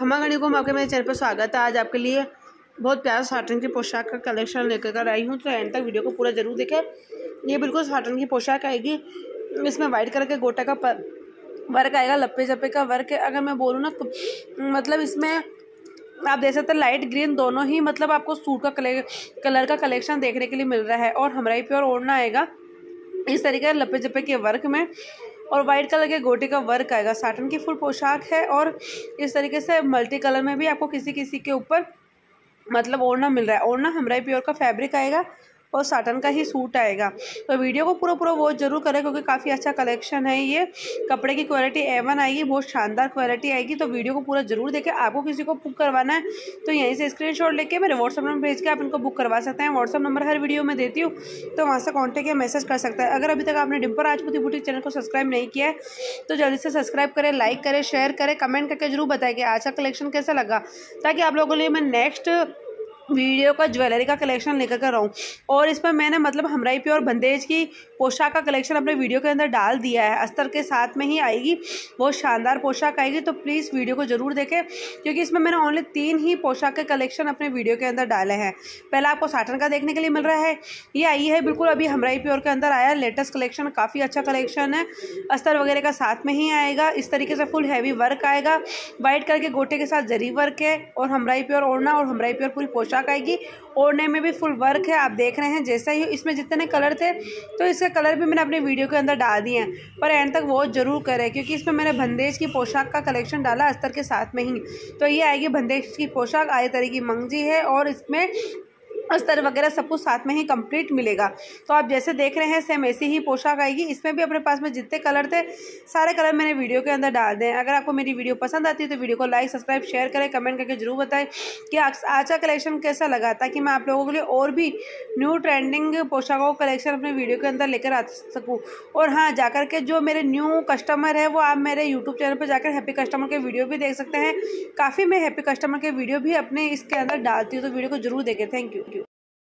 खमा गणिकों आपके मेरे चैनल पर स्वागत है। आज आपके लिए बहुत प्यारा साटन की पोशाक का कलेक्शन लेकर कर आई हूँ, तो एंड तक वीडियो को पूरा जरूर देखें। ये बिल्कुल साटन की पोशाक आएगी। इसमें वाइट कलर के गोटा का वर्क आएगा, लप्पे जप्पे का वर्क है। अगर मैं बोलूँ ना तो मतलब इसमें आप देख सकते हैं लाइट ग्रीन दोनों ही मतलब आपको सूट का कलर का कलेक्शन देखने के लिए मिल रहा है। और हमारा ही प्योर ओढ़ना आएगा इस तरीके से लप्पे जप्पे के वर्क में, और वाइट कलर के गोटे का वर्क आएगा। साटन की फुल पोशाक है और इस तरीके से मल्टी कलर में भी आपको किसी किसी के ऊपर मतलब ओढ़ना मिल रहा है। ओढ़ना हमराई प्योर का फैब्रिक आएगा और साटन का ही सूट आएगा। तो वीडियो को पूरा वॉच जरूर करें क्योंकि काफ़ी अच्छा कलेक्शन है। ये कपड़े की क्वालिटी A1 आएगी, बहुत शानदार क्वालिटी आएगी। तो वीडियो को पूरा जरूर देखें। आपको किसी को बुक करवाना है तो यहीं से स्क्रीनशॉट लेके मेरे व्हाट्सअप नंबर भेज के आप इनको बुक करवा सकते हैं। व्हाट्सअप नंबर हर वीडियो में देती हूँ, तो वहाँ से कॉन्टैक्ट या मैसेज कर सकता है। अगर अभी तक आपने डिम्पल राजपूती बुटीक चैनल को सब्सक्राइब नहीं किया है तो जल्दी से सब्सक्राइब करें, लाइक करें, शेयर करें, कमेंट करके जरूर बताएं कि आज का कलेक्शन कैसा लगा, ताकि आप लोगों के लिए मैं नेक्स्ट वीडियो का ज्वेलरी का कलेक्शन लेकर कर रहा हूँ। और इस पर मैंने मतलब हमराई प्योर बंदेज की पोशाक का कलेक्शन अपने वीडियो के अंदर डाल दिया है। अस्तर के साथ में ही आएगी, बहुत शानदार पोशाक आएगी। तो प्लीज़ वीडियो को जरूर देखें क्योंकि इसमें मैंने ओनली 3 ही पोशाक के कलेक्शन अपने वीडियो के अंदर डाले हैं। पहला आपको साटन का देखने के लिए मिल रहा है, ये आई है बिल्कुल अभी हमराई प्योर के अंदर आया लेटेस्ट कलेक्शन, काफ़ी अच्छा कलेक्शन है। अस्तर वगैरह का साथ में ही आएगा। इस तरीके से फुल हैवी वर्क आएगा, वाइट कलर के गोटे के साथ जरी वर्क है और हमराई प्योर ओढ़ना और हमराई प्योर पूरी पोशाक आएगी। ओढ़ने में भी फुल वर्क है, आप देख रहे हैं। जैसा ही इसमें जितने कलर थे तो इसके कलर भी मैंने अपने वीडियो के अंदर डाल दिए हैं, पर एंड तक वॉच जरूर करें क्योंकि इसमें मैंने बंदेज की पोशाक का कलेक्शन डाला अस्तर के साथ में ही। तो ये आएगी बंदेज की पोशाक, आए तरह की मंगजी है और इसमें अस्तर वगैरह सब कुछ साथ में ही कंप्लीट मिलेगा। तो आप जैसे देख रहे हैं सेम ऐसी ही पोशाक आएगी। इसमें भी अपने पास में जितने कलर थे सारे कलर मैंने वीडियो के अंदर डाल दें। अगर आपको मेरी वीडियो पसंद आती है तो वीडियो को लाइक सब्सक्राइब शेयर करें, कमेंट करके जरूर बताएं कि आज का कलेक्शन कैसा लगा, ताकि मैं आप लोगों के लिए और भी न्यू ट्रेंडिंग पोशाकों का कलेक्शन अपने वीडियो के अंदर लेकर आ सकूँ। और हाँ, जाकर के जो मेरे न्यू कस्टमर है वो आप मेरे यूट्यूब चैनल पर जाकर हैप्पी कस्टमर के वीडियो भी देख सकते हैं। काफ़ी मैं हैप्पी कस्टमर के वीडियो भी अपने इसके अंदर डालती हूँ, तो वीडियो को जरूर देखें। Thank you.